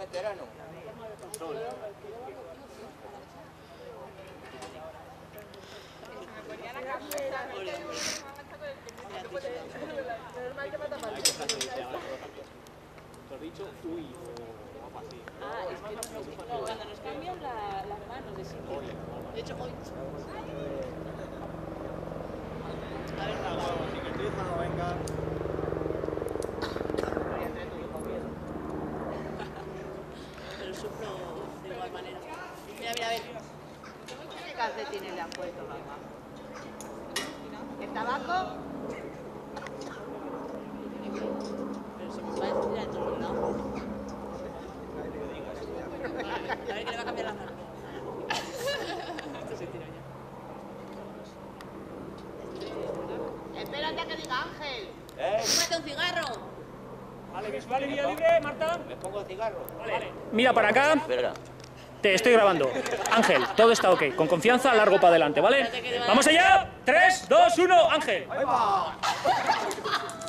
veterano. Sol. ¿Te has dicho uy o algo así? Ah, es que no, cuando nos cambian las manos de sitio. De hecho, hoy. A ver, no venga. Pero sufro de igual manera. Mira, mira, a ver. ¿Qué calcetines le han puesto, mamá? ¿El tabaco? Pero se me va a decir de todos lados. A ver que le va a cambiar la mano. Esto se tira ya. Espérate a que diga Ángel. ¡Fúmate un cigarro! Vale, visual y vía libre, Marta. ¿Me pongo el cigarro? Vale. Mira para acá. Espera. Te estoy grabando. Ángel, todo está ok. Con confianza, largo para adelante, ¿vale? ¡Vamos allá! 3, 2, 1, Ángel. ¡Ahí va!